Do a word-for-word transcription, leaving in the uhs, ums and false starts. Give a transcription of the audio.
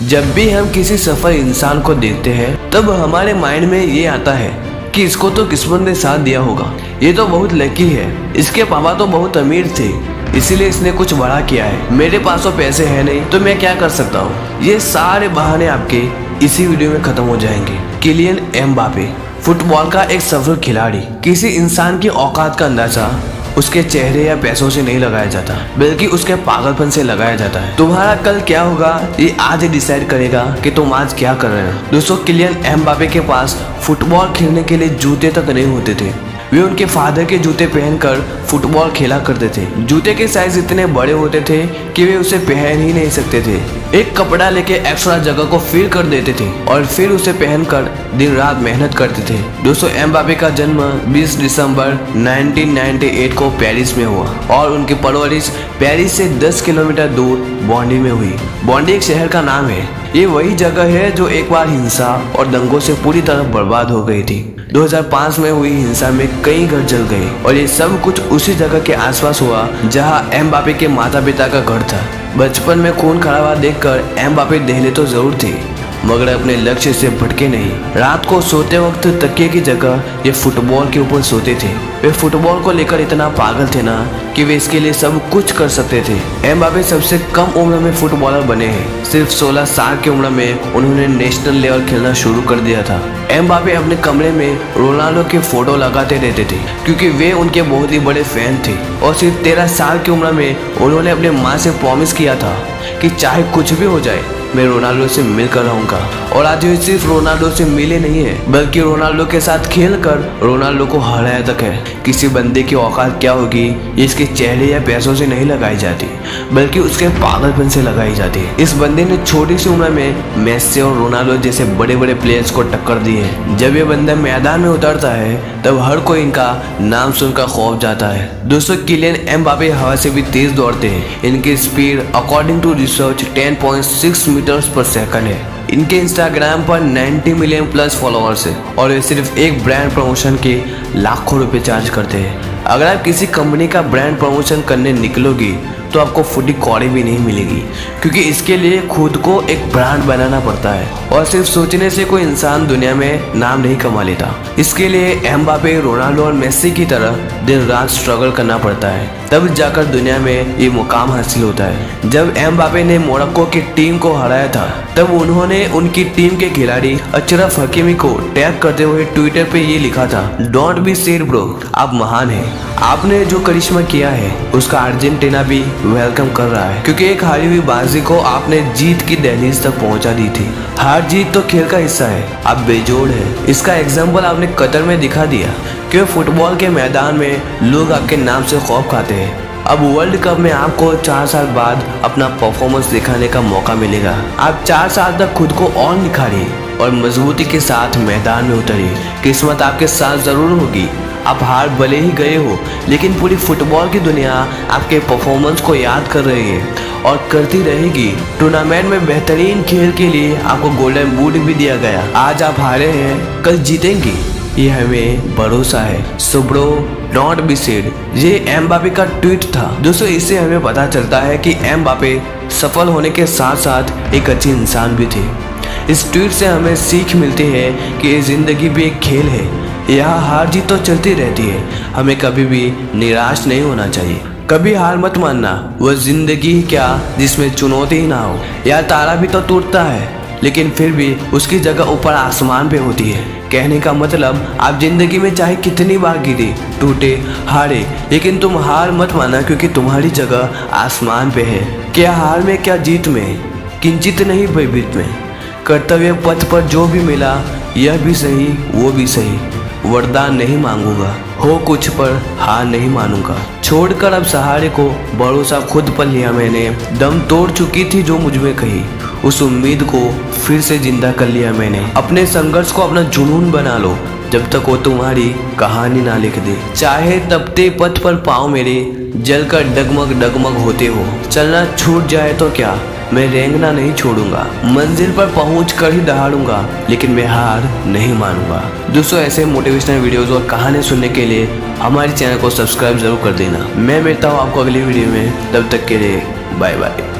जब भी हम किसी सफल इंसान को देखते हैं तब हमारे माइंड में ये आता है कि इसको तो किस्मत ने साथ दिया होगा, ये तो बहुत लकी है, इसके पापा तो बहुत अमीर थे इसीलिए इसने कुछ बड़ा किया है, मेरे पास तो पैसे है नहीं तो मैं क्या कर सकता हूँ। ये सारे बहाने आपके इसी वीडियो में खत्म हो जाएंगे। किलियन एम्बापे फुटबॉल का एक सफल खिलाड़ी। किसी इंसान की औकात का अंदाजा उसके चेहरे या पैसों से नहीं लगाया जाता बल्कि उसके पागलपन से लगाया जाता है। तुम्हारा कल क्या होगा ये आज ही डिसाइड करेगा कि तुम आज क्या कर रहे हो। दोस्तों, किलियन एम्बापे के पास फुटबॉल खेलने के लिए जूते तक नहीं होते थे। वे उनके फादर के जूते पहनकर फुटबॉल खेला करते थे। जूते के साइज इतने बड़े होते थे कि वे उसे पहन ही नहीं सकते थे। एक कपड़ा लेके एक्स्ट्रा जगह को फिल कर देते थे और फिर उसे पहनकर दिन रात मेहनत करते थे। दोस्तों, एम्बापे का जन्म बीस दिसंबर उन्नीस सौ अट्ठानवे को पेरिस में हुआ और उनकी परवरिश पेरिस से दस किलोमीटर दूर बॉन्डी में हुई। बॉन्डी एक शहर का नाम है। ये वही जगह है जो एक बार हिंसा और दंगों से पूरी तरह बर्बाद हो गई थी। दो हज़ार पाँच में हुई हिंसा में कई घर जल गए और ये सब कुछ उसी जगह के आसपास हुआ जहां एम्बापे के माता पिता का घर था। बचपन में खून खराबा देखकर एम्बापे दहले तो जरूर थे मगर अपने लक्ष्य से भटके नहीं। रात को सोते वक्त तकिए की जगह ये फुटबॉल के ऊपर सोते थे। वे फुटबॉल को लेकर इतना पागल थे ना कि वे इसके लिए सब कुछ कर सकते थे। एम्बापे सबसे कम उम्र में फुटबॉलर बने हैं। सिर्फ सोलह साल की उम्र में उन्होंने नेशनल लेवल खेलना शुरू कर दिया था। एम्बापे अपने कमरे में रोनाल्डो की फोटो लगाते रहते थे क्योंकि वे उनके बहुत ही बड़े फैन थे और सिर्फ तेरह साल की उम्र में उन्होंने अपने माँ से प्रॉमिस किया था कि चाहे कुछ भी हो जाए मैं रोनाल्डो से मिलकर रहूंगा। और आज वे सिर्फ रोनाल्डो से मिले नहीं है बल्कि रोनाल्डो के साथ खेलकर रोनाल्डो को हराया तक है। किसी बंदे की औकात क्या होगी ये इसके चेहरे या पैसों से नहीं लगाई जाती बल्कि उसके पागलपन से लगाई जाती है। इस बंदे ने छोटी सी उम्र में मेस्सी और रोनाल्डो जैसे बड़े बड़े प्लेयर्स को टक्कर दी है। जब ये बंदा मैदान में उतरता है तब हर कोई इनका नाम सुनकर खौफ जाता है। दोस्तों, किलियन एम्बापे हवा से भी तेज दौड़ते हैं। इनकी speed according to research ten point six metres per second है। इनके इंस्टाग्राम पर नब्बे मिलियन प्लस फॉलोअर्स है और वे सिर्फ एक ब्रांड प्रमोशन के लाखों रुपए चार्ज करते हैं। अगर आप किसी कंपनी का ब्रांड प्रमोशन करने निकलोगी तो आपको फुटी कौड़ी भी नहीं मिलेगी क्योंकि इसके लिए खुद को एक ब्रांड बनाना पड़ता है और सिर्फ सोचने से कोई इंसान दुनिया में नाम नहीं कमा लेता। इसके लिए एम्बापे, रोनाल्डो और मेस्सी की तरह दिन रात स्ट्रगल करना पड़ता है तब जाकर दुनिया में ये मुकाम हासिल होता है। जब एम्बापे ने मोरक्को की टीम को हराया था तब उन्होंने उनकी टीम के खिलाड़ी अशरफ हकीमी को टैग करते हुए ट्विटर पे ये लिखा था, डोंट बी सैड ब्रो, आप महान हैं। आपने जो करिश्मा किया है उसका अर्जेंटीना भी वेलकम कर रहा है क्योंकि एक हारी हुई बाजी को आपने जीत की दहलीज तक पहुंचा दी थी। हार जीत तो खेल का हिस्सा है, आप बेजोड़ है। इसका एग्जाम्पल आपने कतर में दिखा दिया कि फुटबॉल के मैदान में लोग आपके नाम से खौफ खाते हैं। अब वर्ल्ड कप में आपको चार साल बाद अपना परफॉर्मेंस दिखाने का मौका मिलेगा। आप चार साल तक खुद को और निखारिए और मजबूती के साथ मैदान में उतरिए। किस्मत आपके साथ जरूर होगी। आप हार भले ही गए हो लेकिन पूरी फुटबॉल की दुनिया आपके परफॉर्मेंस को याद कर रही है और करती रहेगी। टूर्नामेंट में बेहतरीन खेल के लिए आपको गोल्डन बूट भी दिया गया। आज आप हारे हैं, कल जीतेंगे, ये हमें भरोसा है। So bro, don't be sad. ये एम्बापे का ट्वीट था। दोस्तों, इससे हमें पता चलता है कि एम्बापे सफल होने के साथ साथ एक अच्छे इंसान भी थे। इस ट्वीट से हमें सीख मिलती है कि जिंदगी भी एक खेल है, यहाँ हार जीत तो चलती रहती है। हमें कभी भी निराश नहीं होना चाहिए। कभी हार मत मानना, वह जिंदगी क्या जिसमें चुनौती ही ना हो। यार, तारा भी तो टूटता है लेकिन फिर भी उसकी जगह ऊपर आसमान पे होती है। कहने का मतलब, आप जिंदगी में चाहे कितनी बार गिरे, टूटे, हारे, लेकिन तुम हार मत माना क्योंकि तुम्हारी जगह आसमान पे है। क्या हार में क्या जीत में, किंचित नहीं भयभीत में। कर्तव्य पथ पर जो भी मिला, यह भी सही वो भी सही, वरदान नहीं मांगूंगा, हो कुछ पर हार नहीं मानूंगा। छोड़कर अब सहारे को भरोसा खुद पर लिया मैंने। दम तोड़ चुकी थी जो मुझ में कही, उस उम्मीद को फिर से जिंदा कर लिया मैंने। अपने संघर्ष को अपना जुनून बना लो जब तक वो तुम्हारी कहानी ना लिख दे। चाहे तपते पथ पर पाँव मेरे जलकर डगमग डगमग होते हो, चलना छूट जाए तो क्या, मैं रेंगना नहीं छोड़ूंगा। मंजिल पर पहुंच कर ही दहाड़ूंगा लेकिन मैं हार नहीं मानूंगा। दोस्तों, ऐसे मोटिवेशनल वीडियोस और कहानी सुनने के लिए हमारे चैनल को सब्सक्राइब जरूर कर देना। मैं मिलता हूँ आपको अगली वीडियो में, तब तक के लिए बाय बाय।